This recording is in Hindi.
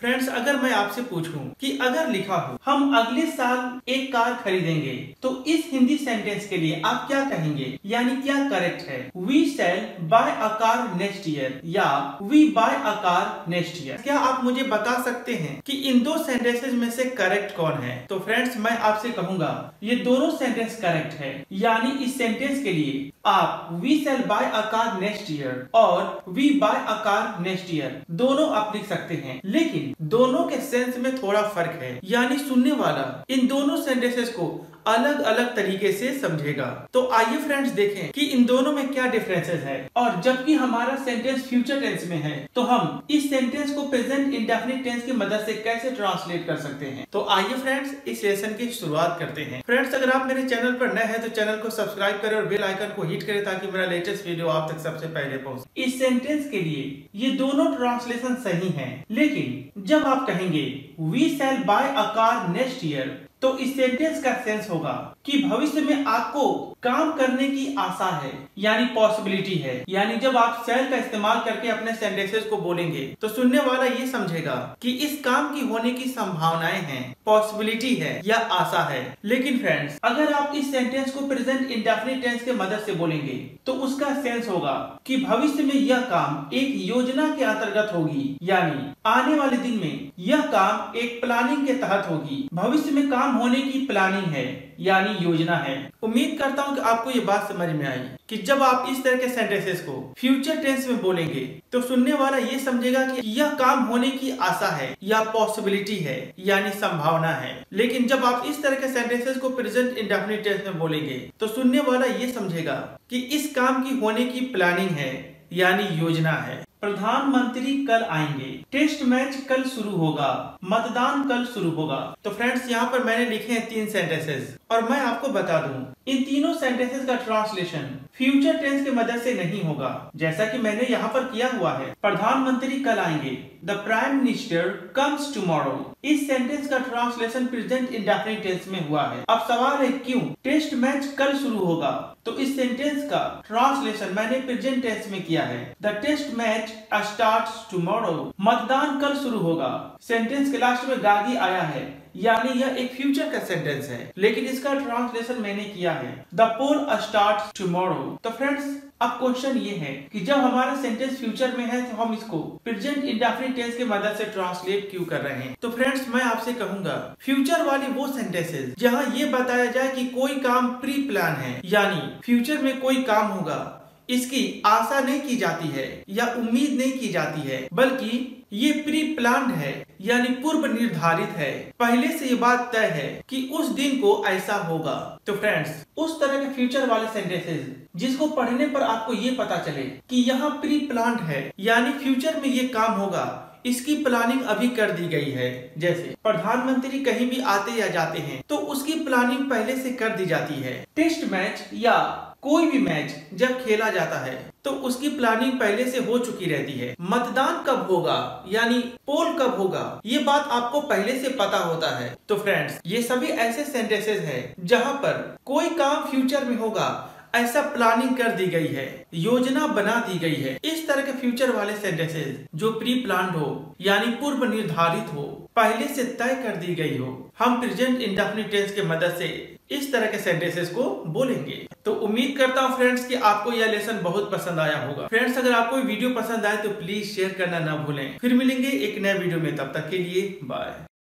फ्रेंड्स, अगर मैं आपसे पूछूं कि अगर लिखा हो हम अगले साल एक कार खरीदेंगे, तो इस हिंदी सेंटेंस के लिए आप क्या कहेंगे, यानी क्या करेक्ट है? We shall buy a car next year या we buy a car next year. क्या आप मुझे बता सकते हैं कि इन दो सेंटेंसेस में से करेक्ट कौन है? तो फ्रेंड्स, मैं आपसे कहूंगा ये दोनों सेंटेंस करेक्ट है, यानी इस सेंटेंस के लिए आप we shall buy a car next year और we buy a car next year दोनों आप लिख सकते हैं, लेकिन दोनों के सेंस में थोड़ा फर्क है, यानी सुनने वाला इन दोनों सेंटेंसेस को अलग अलग तरीके से समझेगा। तो आइए फ्रेंड्स देखें कि इन दोनों में क्या डिफरेंसेस है। और जबकि हमारा सेंटेंस फ्यूचर टेंस में है, तो हम इस सेंटेंस को प्रेजेंट इंडेफिनिट टेंस की मदद से कैसे ट्रांसलेट कर सकते हैं। तो आइए फ्रेंड्स इस लेसन की शुरुआत करते हैं। फ्रेंड्स, अगर आप मेरे चैनल पर नए हैं तो चैनल को सब्सक्राइब करें और बेल आइकन को हिट करें ताकि मेरा लेटेस्ट वीडियो आप तक सबसे पहले पहुंचे। इस सेंटेंस के लिए ये दोनों ट्रांसलेशन सही है, लेकिन जब आप कहेंगे we shall buy a car next year, तो इस सेंटेंस का सेंस होगा कि भविष्य में आपको काम करने की आशा है, यानी पॉसिबिलिटी है। यानी जब आप शैल का इस्तेमाल करके अपने सेंटेंसेस को बोलेंगे तो सुनने वाला ये समझेगा कि इस काम की होने की संभावनाएं हैं, पॉसिबिलिटी है या आशा है। लेकिन फ्रेंड्स, अगर आप इस सेंटेंस को प्रेजेंट इंडेफिनिट टेंस के मदद से बोलेंगे तो उसका सेंस होगा कि भविष्य में यह काम एक योजना के अंतर्गत होगी, यानी आने वाले दिन में यह काम एक प्लानिंग के तहत होगी। भविष्य में काम होने की प्लानिंग है, यानी योजना है। उम्मीद करता हूँ कि आपको ये बात समझ में आई कि जब आप इस तरह के सेंटेंसेस को फ्यूचर टेंस में बोलेंगे तो सुनने वाला ये समझेगा कि यह काम होने की आशा है या पॉसिबिलिटी है, यानी संभावना है। लेकिन जब आप इस तरह के सेंटेंसेस को प्रेजेंट इंडेफिनिट टेंस में बोलेंगे तो सुनने वाला ये समझेगा कि इस काम की होने की प्लानिंग है, यानी योजना है। प्रधानमंत्री कल आएंगे, टेस्ट मैच कल शुरू होगा, मतदान कल शुरू होगा। तो फ्रेंड्स, यहाँ पर मैंने लिखे हैं 3 सेंटेंसेस और मैं आपको बता दूं इन तीनों सेंटेंसेस का ट्रांसलेशन फ्यूचर टेंस की मदद से नहीं होगा, जैसा कि मैंने यहाँ पर किया हुआ है। प्रधानमंत्री कल आएंगे, the prime minister comes tomorrow. इस सेंटेंस का ट्रांसलेशन प्रेजेंट इंडेफिनिट टेंस में हुआ है। अब सवाल है क्यों? टेस्ट मैच कल शुरू होगा, तो इस सेंटेंस का ट्रांसलेशन मैंने प्रेजेंट टेंस में किया है। The test match starts tomorrow. मतदान कल शुरू होगा, सेंटेंस के लास्ट में गागी आया है, यानी यह एक फ्यूचर का सेंटेंस है, लेकिन इसका ट्रांसलेशन मैंने किया है द पोल स्टार्ट्स टुमारो। तो फ्रेंड्स, अब क्वेश्चन ये है कि जब हमारा सेंटेंस फ्यूचर में है तो हम इसको प्रेजेंट इंडेफिनिट टेंस की मदद से ट्रांसलेट क्यों कर रहे हैं? तो फ्रेंड्स, मैं आपसे कहूंगा फ्यूचर वाली वो सेंटेंसेस जहां ये बताया जाए कि कोई काम प्री प्लान है, यानी फ्यूचर में कोई काम होगा, इसकी आशा नहीं की जाती है या उम्मीद नहीं की जाती है, बल्कि ये प्री प्लान्ड है, यानी पूर्व निर्धारित है। पहले से ये बात तय है कि उस दिन को ऐसा होगा। तो फ्रेंड्स, उस तरह के फ्यूचर वाले सेंटेंसेस जिसको पढ़ने पर आपको ये पता चले कि यहाँ प्री प्लान्ड है, यानी फ्यूचर में ये काम होगा, इसकी प्लानिंग अभी कर दी गई है। जैसे प्रधानमंत्री कहीं भी आते या जाते हैं तो उसकी प्लानिंग पहले से कर दी जाती है। टेस्ट मैच या कोई भी मैच जब खेला जाता है तो उसकी प्लानिंग पहले से हो चुकी रहती है। मतदान कब होगा, यानी पोल कब होगा, ये बात आपको पहले से पता होता है। तो फ्रेंड्स, ये सभी ऐसे सेंटेंसेस हैं जहां पर कोई काम फ्यूचर में होगा, ऐसा प्लानिंग कर दी गई है, योजना बना दी गई है। इस तरह के फ्यूचर वाले सेंटेंसेस जो प्री प्लान्ड हो, यानी पूर्व निर्धारित हो, पहले से तय कर दी गई हो, हम प्रेजेंट इंडेफिनिट टेंस के मदद से इस तरह के सेंटेंसेस को बोलेंगे। तो उम्मीद करता हूँ फ्रेंड्स कि आपको यह लेसन बहुत पसंद आया होगा। फ्रेंड्स, अगर आपको वीडियो पसंद आए तो प्लीज शेयर करना ना भूलें। फिर मिलेंगे एक नए वीडियो में, तब तक के लिए बाय।